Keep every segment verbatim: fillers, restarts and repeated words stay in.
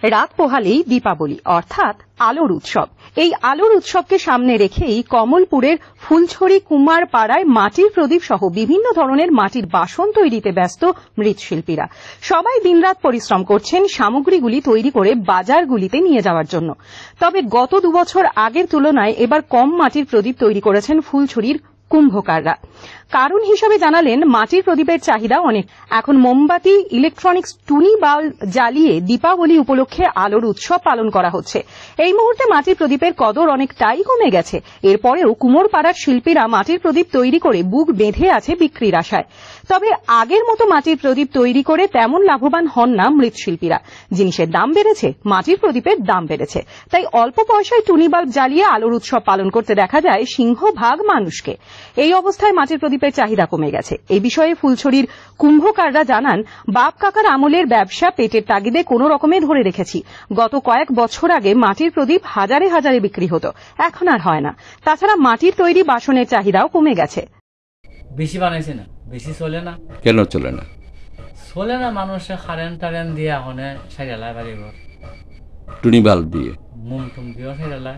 রাত পোহালেই দীপাবলি অর্থাৎ আলোর উৎসব। এই আলোর উৎসবকে সামনে রেখেই কমলপুরের ফুলছড়ি কুমার পাড়ায় মাটির প্রদীপ সহ বিভিন্ন ধরনের মাটির বাসন তৈরিতে ব্যস্ত মৃৎশিল্পীরা। সবাই দিনরাত পরিশ্রম করছেন সামগ্রীগুলি তৈরি করে বাজারগুলিতে নিয়ে যাওয়ার জন্য। তবে গত দুবছর আগের তুলনায় এবার কম মাটির প্রদীপ তৈরি করেছেন ফুলছড়ির কুম্ভকাররা। কারণ হিসেবে জানালেন, মাটির প্রদীপের চাহিদা অনেক। এখন মোমবাতি, ইলেকট্রনিক্স, টুনি বাল্ব জ্বালিয়ে দীপাবলি উপলক্ষে আলোর উৎসব পালন করা হচ্ছে। এই মুহূর্তে মাটির প্রদীপের কদর অনেকটাই কমে গেছে। এরপরেও কুমোরপাড়ার শিল্পীরা মাটির প্রদীপ তৈরি করে বুক বেঁধে আছে বিক্রির আশায়। তবে আগের মতো মাটির প্রদীপ তৈরি করে তেমন লাভবান হন না মৃৎশিল্পীরা। জিনিসের দাম বেড়েছে, মাটির প্রদীপের দাম বেড়েছে। তাই অল্প পয়সায় টুনি বাল্ব জ্বালিয়ে আলোর উৎসব পালন করতে দেখা যায় সিংহভাগ মানুষকে। এই অবস্থায় মাটির প্রদীপের চাহিদা কমে গেছে। এই বিষয়ে ফুলছড়ির কুম্ভকাররা জানান, বাপ কাকার আমলের ব্যবসা পেটের তাগিদে কোনো রকমে ধরে রেখেছি। গত কয়েক বছর আগে মাটির প্রদীপ হাজারে হাজারে বিক্রি হতো, এখন আর হয় না। তাছাড়া মাটির তৈরি বাসনের চাহিদাও কমে গেছে। বেশি বানাইছে না, বেশি চলে না। কেন চলে না? চলে না, মানুষে কারেন্ট টারেন্ট দিয়ে এখন সাইডালায় বাড়িব, টুনি বাল্ব দিয়ে, মুম টুম দিয়েও সাইডালায়।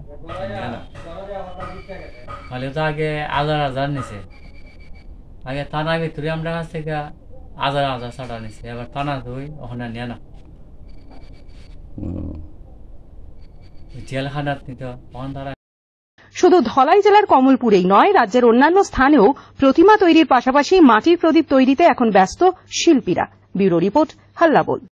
তাহলে তো আগে হাজার হাজার নিছে, আগে টানা ভিতরে আমরা কাছ থেকে হাজার হাজার চাটা নিছে, এবার টানা ধুই ওখানে নিয়ে না, জেলখানাত নিত তখন তারা। শুধু ধলাই জেলার কমলপুরেই নয়, রাজ্যের অন্যান্য স্থানেও প্রতিমা তৈরির পাশাপাশি মাটির প্রদীপ তৈরিতে এখন ব্যস্ত শিল্পীরা। ব্যুরো রিপোর্ট, হাল্লা বল।